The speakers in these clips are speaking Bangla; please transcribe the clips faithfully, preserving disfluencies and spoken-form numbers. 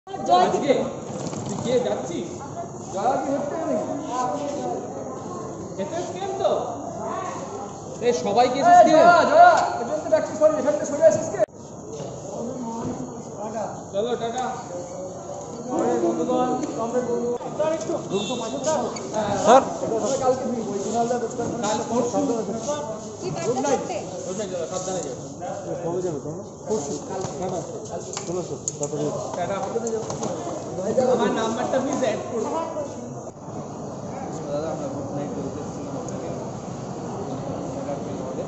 আজকে তুই কে যাচ্ছিস? জয়া কি হচ্ছে না এসএস স্ক্যাম তো এই সবাইকে এসএস স্ক্যাম জয়া জয়া এজন্য তো ডাকছিস সরি এখান থেকে সরে আসিস কে? টাটা চলো টাটা আরে বন্ধুগণ কমরে বন্ধু স্যার একটু রুম তো পাশে স্যার স্যার কালকে তুমি ওই দিনালদা দোকান কাল কোর্স শব্দ আছে কি গুড নাইট গুড নাইট সাবধানে যাও কবে যাবে তোমরা পরশু কাল টাটা চলো স্যার তারপরে টাটা আমার নাম্বারটা প্লিজ অ্যাড করুন দাদা আমরা গুড নাইট বলতেছিলাম আপনাকে টাটা ফিল হবে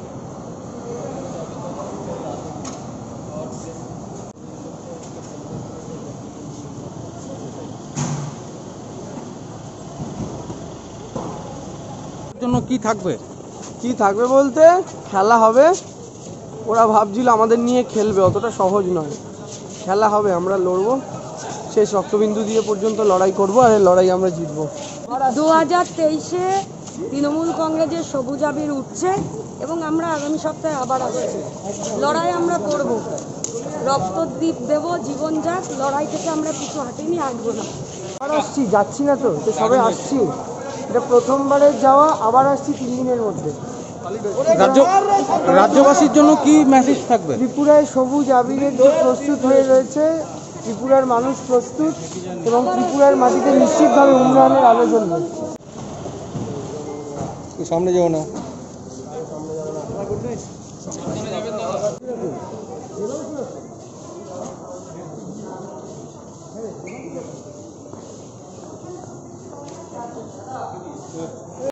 জন্য কি থাকবে কি থাকবে বলতে খেলা হবে। ওরা ভাবছিল আমাদের নিয়ে খেলবে, অতটা সহজ নয়। খেলা হবে, আমরা লড়বো, শেষ রক্তবিন্দু দিয়ে পর্যন্ত লড়াই করব, আর এই লড়াই আমরা জিতবো। দু হাজার তেইশে তৃণমূল কংগ্রেসের সবুজ আবির উঠছে এবং আমরা আগামী সপ্তাহে আবার আসছি। লড়াই আমরা করব, রক্তদ্বীপ দেব, জীবন যাক, লড়াই থেকে আমরা কিছু হাঁটিনি, হাঁটবো না। আবার আসছি, যাচ্ছি না তো, তো সবাই আসছি। এটা প্রথমবারের যাওয়া, আবার আসছি তিন দিনের মধ্যে। রাজ্য রাজ্যবাসীর জন্য কি মেসেজ থাকবে? ত্রিপুরায় সবুজ আবিরের যে প্রস্তুত হয়ে রয়েছে, ত্রিপুরার মানুষ প্রস্তুত এবং ত্রিপুরার মাটিতে নিশ্চিতভাবে উন্নয়নের আলো জ্বলবে। সামনে যাও না।